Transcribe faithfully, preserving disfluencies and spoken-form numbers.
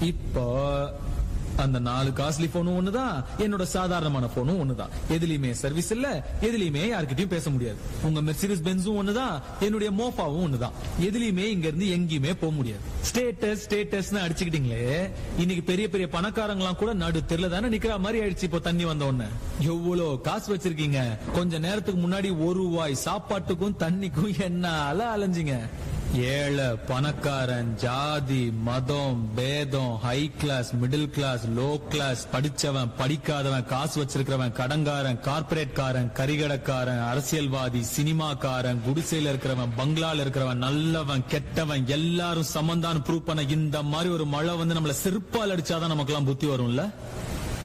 இப்போ அந்த நாலு காஸ்ட்லி போனும் ஒண்ணுதான், என்னோட சாதாரணமான போனும் ஒண்ணுதான். எதுலயுமே சர்வீஸ் இல்ல, எதுலயுமே யார்கிட்டயும் பேச முடியாது. உங்க மெர்சிடிஸ் பென்ஸும் ஒண்ணுதான், என்னுடைய மோஃபாவும் ஒண்ணுதான். எதுலயுமே இங்க இருந்து எங்கேயுமே போக முடியாது. ஸ்டேட்டஸ் ஸ்டேட்டஸ்னு அடிச்சுக்கிட்டீங்களே, இன்னைக்கு பெரிய பெரிய பணக்காரங்களாம் கூட நடு தெருல தானே நிக்கிற மாதிரி ஆயிடுச்சு. இப்போ தண்ணி வந்த உடனே எவ்வளவு காசு வச்சிருக்கீங்க? கொஞ்ச நேரத்துக்கு முன்னாடி ஒரு ரூபாய் சாப்பாட்டுக்கும் தண்ணிக்கும் என்ன அல அலைஞ்சிங்க. ஏழை பணக்காரன், ஜாதி மதம் பேதம், high class middle class low class, படிச்சவன் படிக்காதவன், காசு வச்சிருக்கிறவன் கடங்காரன், கார்பரேட் காரன், கரிகடக்காரன், அரசியல்வாதி, சினிமாக்காரன், குடிசையில இருக்கிறவன், பங்களால இருக்கிறவன், நல்லவன் கெட்டவன், எல்லாரும் சமந்தான்னு ப்ரூவ் பண்ண இந்த மாதிரி ஒரு மழை வந்து நம்மள செருப்பால் அடிச்சாதான் நமக்கு எல்லாம் புத்தி வரும்ல.